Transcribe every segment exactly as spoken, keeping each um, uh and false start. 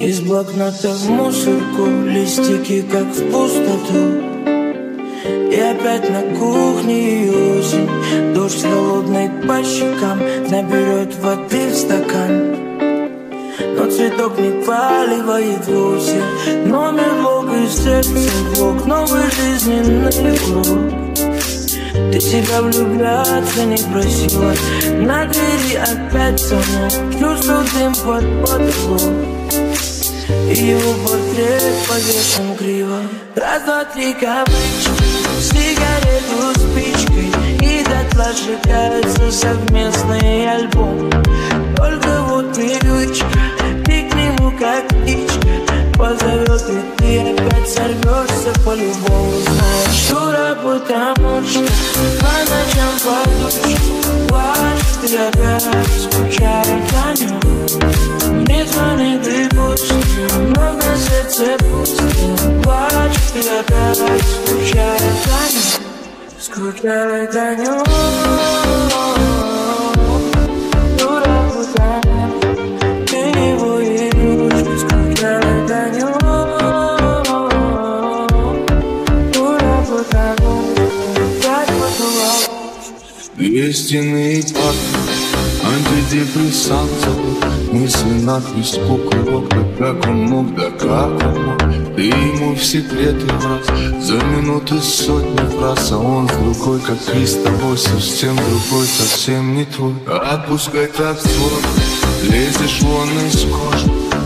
Из блокнота в мусорку, листики как в пустоту. И опять на кухне осень, дождь холодный по щекам, наберет воды в стакан. Но цветок не поливает вовсе, номер блок из сердца блок, новый жизненный урок. Ты себя влюбляться не просила, на двери опять звонок, чувствую дым под потолок. И его портрет повешен криво. Раз, два, три каплички, сигарету спичкой, и дотла сжигается совместный альбом. Только вот привычка, ты к нему как птичка, позовет, и ты опять сорвешься по-любому. Знаешь, дура, потому что по ночам подушку плачет, ты опять скучаешь по нем. Мне звонит и пусто, но на сердце пусто. Плачет, ты опять скучаешь по нем. Скучаешь по нем. Дура, потому ты его и любишь. Скучаешь по нем. Дура, потому так потулал. Истинный пахнет антидепрессантов. Мысленно беспокоил, как он мог, да как он мог. Ты ему в секреты враз, за минуты сотни фраз. А он с другой, как и с тобой, совсем другой, совсем не твой. Отпускай так свой, лезешь вон из кожи.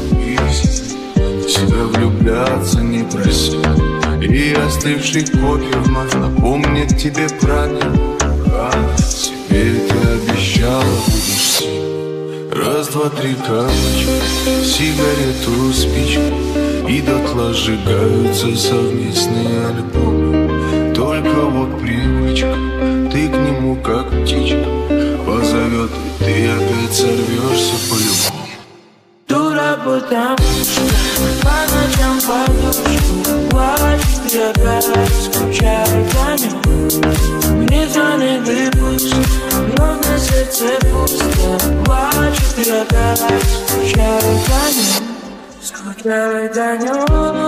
И себя влюбляться не проси. И остывший кофе вновь напомнит тебе про него. Теперь ты обещала, будешь сильной. Раз, два, три капочки, сигарету, спичку, и дотла сжигаются совместные альбомы. Только вот привычка, ты к нему как птичка, позовет, и ты опять сорвешься по-любому. Дура, потому что по ночам подушку плачет, и опять скучаю по нем. Мне звонит и пусто, но на сердце пусто. Плачет, и опять скучаю по нем. Скучаю по нем.